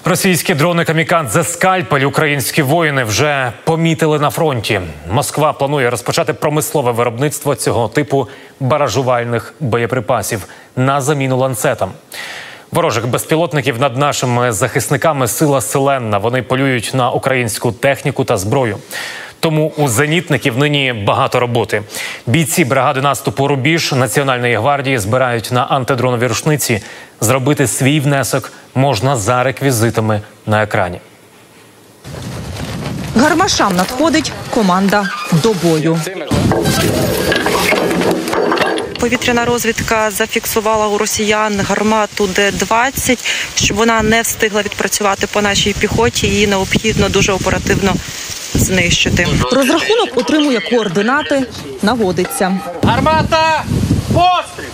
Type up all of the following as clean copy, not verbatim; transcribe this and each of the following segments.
Російські дрони «Камікадзе Скальпель» українські воїни вже помітили на фронті. Москва планує розпочати промислове виробництво цього типу баражувальних боєприпасів на заміну ланцетам. Ворожих безпілотників над нашими захисниками сила селенна. Вони полюють на українську техніку та зброю. Тому у зенітників нині багато роботи. Бійці бригади наступу «Рубіж» Національної гвардії збирають на антидронові рушниці. Зробити свій внесок можна за реквізитами на екрані. Гармашам надходить команда до бою. Повітряна розвідка зафіксувала у росіян гармату Д-20. Щоб вона не встигла відпрацювати по нашій піхоті, її необхідно дуже оперативно знищити. Розрахунок отримує координати, наводиться. Гармата! Постріл!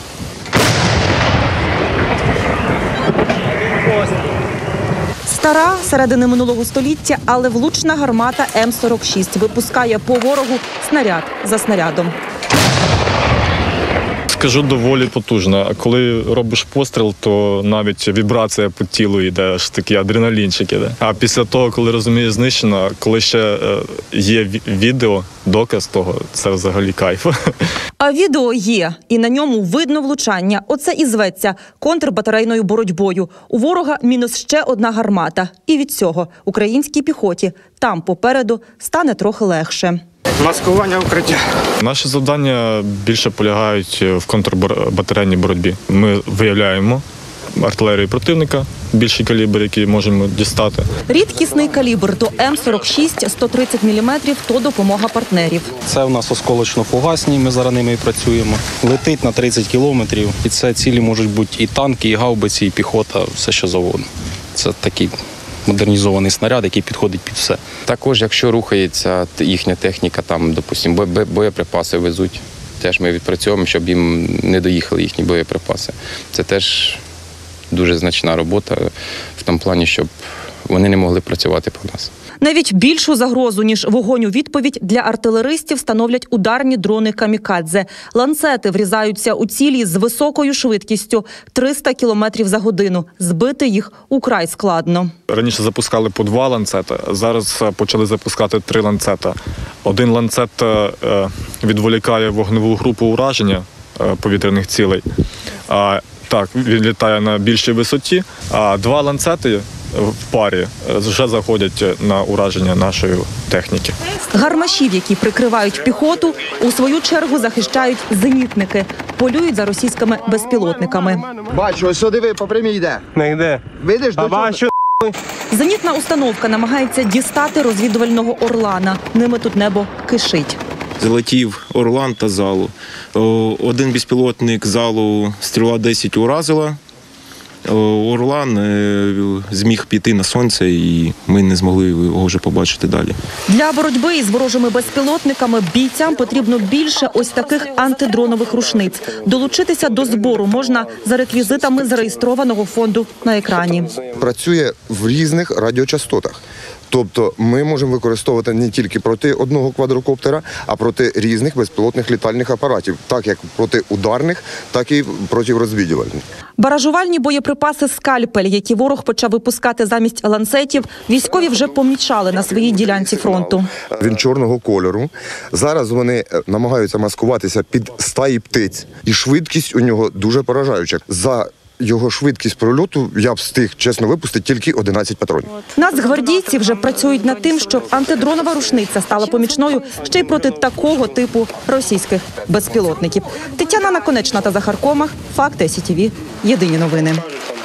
Стара, середини минулого століття, але влучна гармата М-46 випускає по ворогу снаряд за снарядом. Скажу, доволі потужно. А коли робиш постріл, то навіть вібрація по тілу йде, аж такий адреналінчик іде. А після того, коли розумієш знищено, коли ще є відео, доказ того, це взагалі кайф. А відео є, і на ньому видно влучання. Оце і зветься контрбатарейною боротьбою. У ворога мінус ще одна гармата. І від цього українській піхоті там попереду стане трохи легше. Маскування укриття. Наші завдання більше полягають в контрбатарейній боротьбі. Ми виявляємо артилерію противника, більший калібр, який можемо дістати. Рідкісний калібр до М-46, 130 мм – то допомога партнерів. Це у нас осколочно-фугасні, ми зараз ними працюємо. Летить на 30 кілометрів. І це цілі можуть бути і танки, і гаубиці, і піхота, все що завгодно. Це такий модернізований снаряд, який підходить під все. Також, якщо рухається їхня техніка, там, допустимо, боєприпаси везуть, теж ми відпрацьовуємо, щоб їм не доїхали їхні боєприпаси. Це теж дуже значна робота в тому плані, щоб вони не могли працювати по нас. Навіть більшу загрозу, ніж вогонь у відповідь, для артилеристів становлять ударні дрони «Камікадзе». Ланцети врізаються у цілі з високою швидкістю – 300 км за годину. Збити їх украй складно. Раніше запускали по 2 ланцета, зараз почали запускати 3 ланцета. Один ланцет відволікає вогневу групу ураження повітряних цілей. Так, він літає на більшій висоті, а 2 ланцети в парі вже заходять на ураження нашої техніки. Гармашів, які прикривають піхоту, у свою чергу захищають зенітники. Полюють за російськими безпілотниками. Бачу, ось диви, по прямій йде. Не йде. Видиш, до чого? Зенітна установка намагається дістати розвідувального «Орлана». Ними тут небо кишить. Залетів «Орлан» та «Залу». Один безпілотник «Залу» стріла 10 уразила. «Орлан» зміг піти на сонце, і ми не змогли його вже побачити далі. Для боротьби із ворожими безпілотниками бійцям потрібно більше ось таких антидронових рушниць. Долучитися до збору можна за реквізитами зареєстрованого фонду на екрані. Працює в різних радіочастотах. Тобто ми можемо використовувати не тільки проти одного квадрокоптера, а проти різних безпілотних літальних апаратів, так як проти ударних, так і проти розвідувальних. Баражувальні боєприпаси «Скальпель», які ворог почав випускати замість ланцетів, військові вже помічали на своїй ділянці фронту. Він чорного кольору. Зараз вони намагаються маскуватися під стаї птиць. І швидкість у нього дуже поражаюча. За його швидкість прольоту я встиг, чесно, випустити тільки 11 патронів. Нацгвардійці вже працюють над тим, щоб антидронова рушниця стала помічною ще й проти такого типу російських безпілотників. Тетяна Наконечна та Захар Комах. Факти СІТВ. Єдині новини.